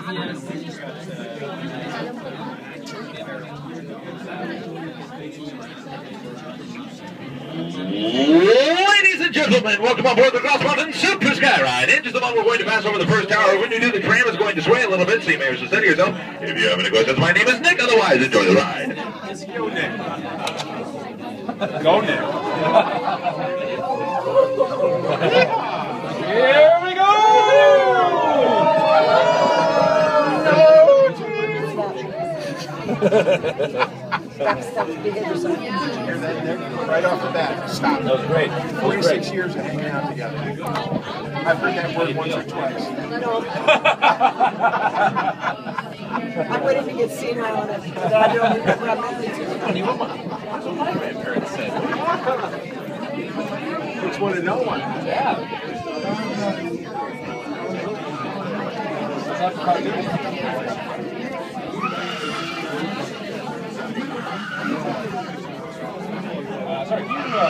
Ladies and gentlemen, welcome aboard the Cross Mountain Super Skyride. In just a moment, we're going to pass over the first tower. When you do, the tram is going to sway a little bit, so you may wish to steady yourself. If you have any questions, my name is Nick. Otherwise, enjoy the ride. Go, Nick. Go, Nick. Here we go! Stop behavior sign. Hear that, Nick? Right off the bat. Stop. That was great. 46 years of hanging out together. I've heard that word once or twice. No. I'm waiting to get senile on it, but I don't remember I'm not too. That's what my grandparents said. It's one to know one. Yeah. Sorry,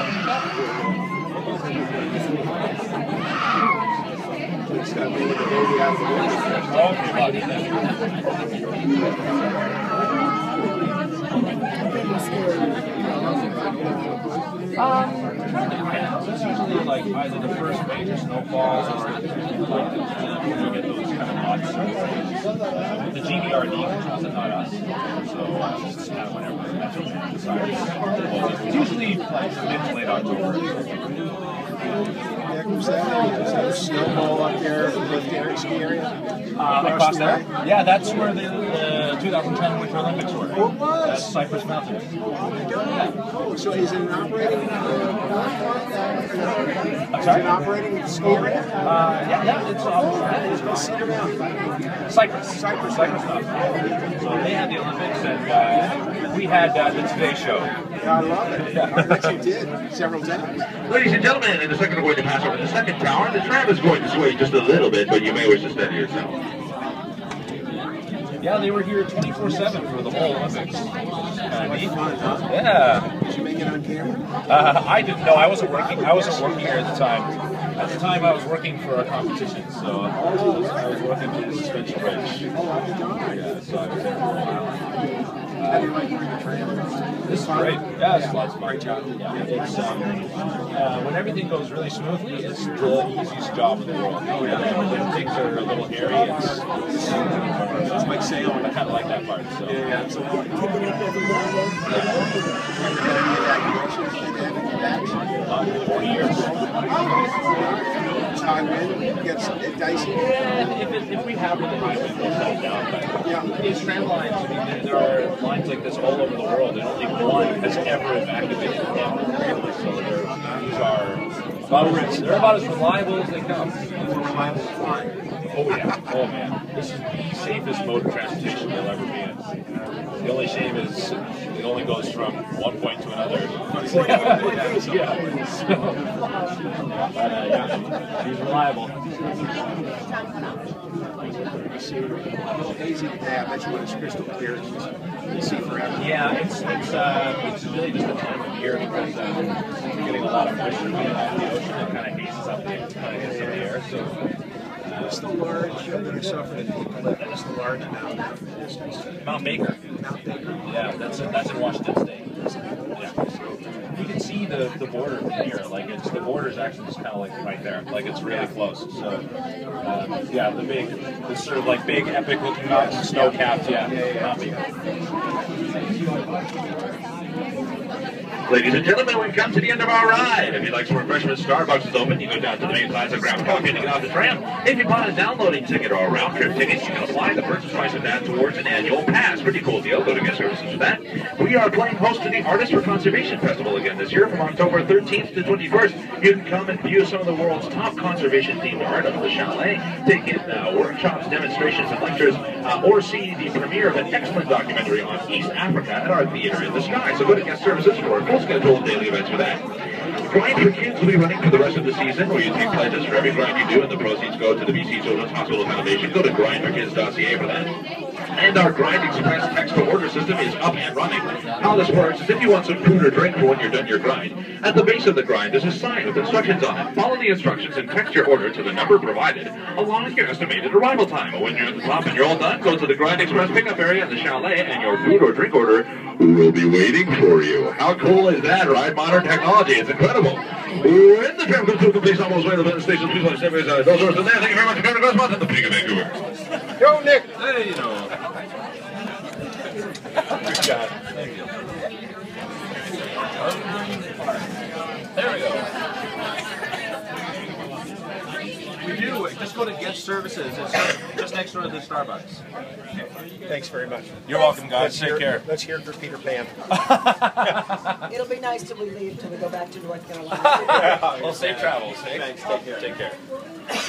It's got me with the baby out of the it's usually like either the first major snowfalls or you get those kind of odd surfaces. The GBRD controls it, not us. So it's kind of whenever the Metro decides. It's usually like mid to late October. Is that a snowball up there in the ski area? Across there? Yeah, that's where the 2010 Winter Olympics were. Oh, it was? That's Cypress Mountain. Oh, so is it an operating? I'm sorry? Is it an operating ski area? Yeah, it's It's Cedar Mountain. Cypress Mountain. So they had the Olympics, and we had the Today Show. Yeah, I love it. I bet you did several times. Ladies and gentlemen, in a second, we're going to pass over the second tower. The tram is going to sway just a little bit, but you may wish to steady yourself. Yeah, they were here 24/7 for the whole Olympics. Neat. Fun, huh? Yeah. Did you make it on camera? I didn't know. I wasn't working here at the time. At the time, I was working for a competition, so I was working for the suspension bridge. Yeah, so I was there for a while. How do you like doing the tram? This is great. Yeah, it's lots of fun. Great job. Yeah, it's when everything goes really smoothly, it's the easiest job in the world. When things are a little hairy, it's like sailing. I kind of like that part. So. Yeah, absolutely. Picking up every now and then. 40 years. High wind gets dicey. And if we have really high wind, we'll shut it down. But these tram lines, I mean, there are lines like this all over the world, and only one has ever evacuated ever. So they're about as reliable as they come. More reliable than flying. Oh yeah. Oh man. This is the safest mode of transportation you'll ever be in. The only shame is it only goes from one point to another. Yeah. He's reliable. Hazy today. I bet you when it's crystal clear, you see forever. Yeah, it's really just the time of year because we're getting a lot of moisture coming off the ocean that kind of hazes up the kind of hits in the air. So. What's the large that I saw for the What's the large mountain? Mount Baker. Mount Baker. Yeah, that's in Washington State. Yeah. You can see the border from here. Like the border is actually just kind of like right there. Like it's really close. So yeah, the sort of like big epic looking mountain, snow capped. Yeah. Mount Baker. Ladies and gentlemen, we've come to the end of our ride. If you'd like some refreshments, Starbucks is open. You go down to the main plaza, grab a coffee, and get off the tram. If you bought a downloading ticket or a round trip ticket, you can apply the purchase price of that towards an annual pass. Pretty cool deal. Go to Guest Services for that. We are playing host to the Artists for Conservation Festival again this year from October 13th to 21st. You can come and view some of the world's top conservation-themed art under the chalet, take in workshops, demonstrations, and lectures, or see the premiere of an excellent documentary on East Africa at our theater in the sky. So go to Guest Services for a full schedule of daily events for that. Grind for Kids will be running for the rest of the season, where you take pledges for every grind you do, and the proceeds go to the BC Children's Hospital Foundation. Go to grindforkids.ca for that. And our Grind Express text-to-order system is up and running. How this works is if you want some food or drink for when you're done your grind, at the base of the grind is a sign with instructions on it. Follow the instructions and text your order to the number provided, along with your estimated arrival time. When you're at the top and you're all done, go to the Grind Express pickup area in the chalet, and your food or drink order will be waiting for you. How cool is that, right? Modern technology. It's incredible. When the tram comes to a complete stop, those way to the station, please let us know those orders in there. Thank you very much for coming to Grossmont and the Pig of Vancouver. Go, Nick! Hey, you know. Good job. Thank you. There we go. We do. Just go to Get Services. It's just next door to the Starbucks. Thanks very much. You're welcome, guys. Take care. Let's hear it for Peter Pan. It'll be nice till we leave, till we go back to North Carolina. Well, safe travels. Hey? Thanks. Take care. Take care.